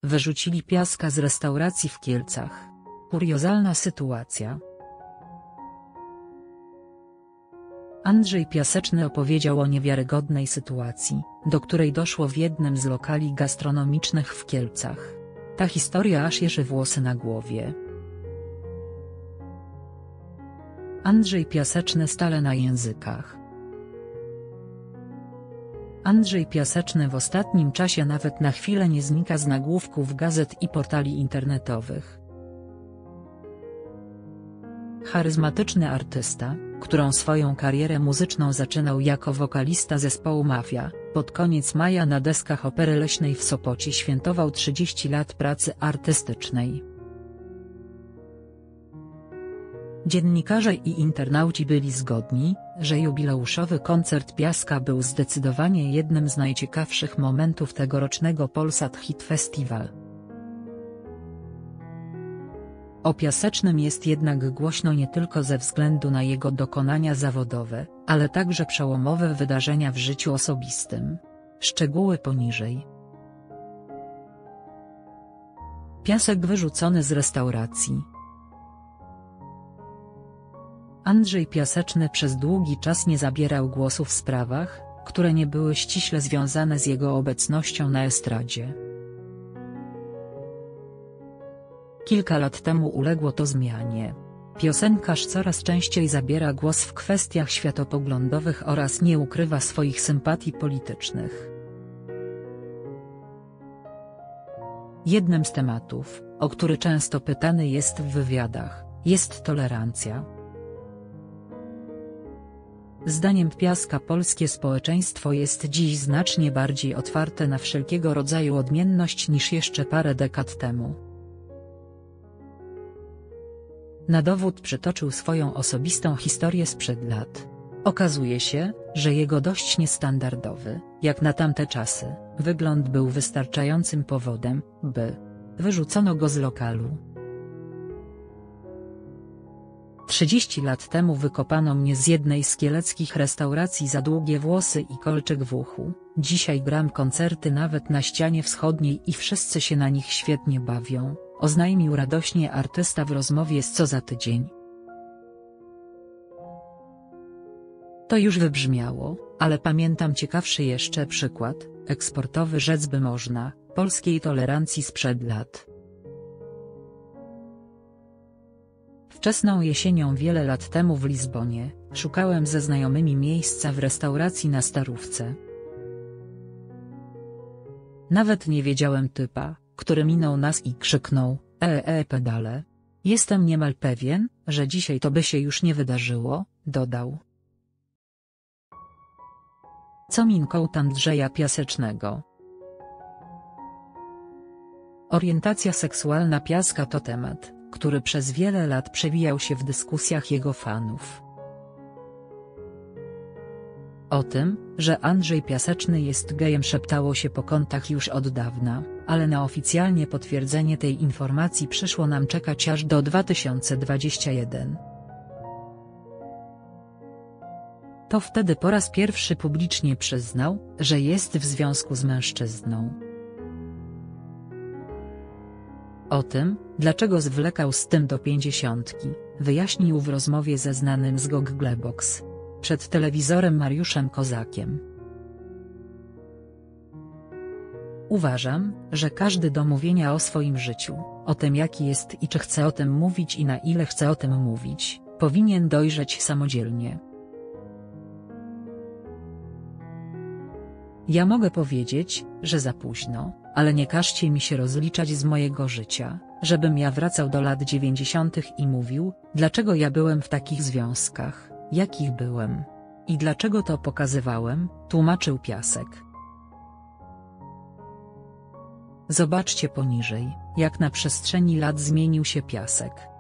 Wyrzucili Piaska z restauracji w Kielcach. Kuriozalna sytuacja. Andrzej Piaseczny opowiedział o niewiarygodnej sytuacji, do której doszło w jednym z lokali gastronomicznych w Kielcach. Ta historia aż jeży włosy na głowie. Andrzej Piaseczny stale na językach. Andrzej Piaseczny w ostatnim czasie nawet na chwilę nie znika z nagłówków gazet i portali internetowych. Charyzmatyczny artysta, którą swoją karierę muzyczną zaczynał jako wokalista zespołu Mafia, pod koniec maja na deskach Opery Leśnej w Sopocie świętował 30 lat pracy artystycznej. Dziennikarze i internauci byli zgodni, że jubileuszowy koncert Piaska był zdecydowanie jednym z najciekawszych momentów tegorocznego Polsat Hit Festival. O Piasecznym jest jednak głośno nie tylko ze względu na jego dokonania zawodowe, ale także przełomowe wydarzenia w życiu osobistym. Szczegóły poniżej. Piasek wyrzucony z restauracji. Andrzej Piaseczny przez długi czas nie zabierał głosu w sprawach, które nie były ściśle związane z jego obecnością na estradzie. Kilka lat temu uległo to zmianie. Piosenkarz coraz częściej zabiera głos w kwestiach światopoglądowych oraz nie ukrywa swoich sympatii politycznych. Jednym z tematów, o który często pytany jest w wywiadach, jest tolerancja. Zdaniem Piaska polskie społeczeństwo jest dziś znacznie bardziej otwarte na wszelkiego rodzaju odmienność niż jeszcze parę dekad temu. Na dowód przytoczył swoją osobistą historię sprzed lat. Okazuje się, że jego dość niestandardowy, jak na tamte czasy, wygląd był wystarczającym powodem, by wyrzucono go z lokalu. 30 lat temu wykopano mnie z jednej z kieleckich restauracji za długie włosy i kolczyk w uchu. Dzisiaj gram koncerty nawet na ścianie wschodniej i wszyscy się na nich świetnie bawią, oznajmił radośnie artysta w rozmowie z Co za tydzień. To już wybrzmiało, ale pamiętam ciekawszy jeszcze przykład, eksportowy rzec by można, polskiej tolerancji sprzed lat. Wczesną jesienią wiele lat temu w Lizbonie, szukałem ze znajomymi miejsca w restauracji na Starówce. Nawet nie wiedziałem typa, który minął nas i krzyknął: pedale. Jestem niemal pewien, że dzisiaj to by się już nie wydarzyło, dodał. Co minką Andrzeja Piasecznego? Orientacja seksualna Piaska to temat, który przez wiele lat przewijał się w dyskusjach jego fanów. O tym, że Andrzej Piaseczny jest gejem szeptało się po kątach już od dawna, ale na oficjalnie potwierdzenie tej informacji przyszło nam czekać aż do 2021. To wtedy po raz pierwszy publicznie przyznał, że jest w związku z mężczyzną. O tym, dlaczego zwlekał z tym do 50, wyjaśnił w rozmowie ze znanym z Gogglebox przed telewizorem Mariuszem Kozakiem. Uważam, że każdy do mówienia o swoim życiu, o tym jaki jest i czy chce o tym mówić i na ile chce o tym mówić, powinien dojrzeć samodzielnie. Ja mogę powiedzieć, że za późno, ale nie każcie mi się rozliczać z mojego życia, żebym ja wracał do lat 90. i mówił, dlaczego ja byłem w takich związkach, jakich byłem. I dlaczego to pokazywałem, tłumaczył Piasek. Zobaczcie poniżej, jak na przestrzeni lat zmienił się Piasek.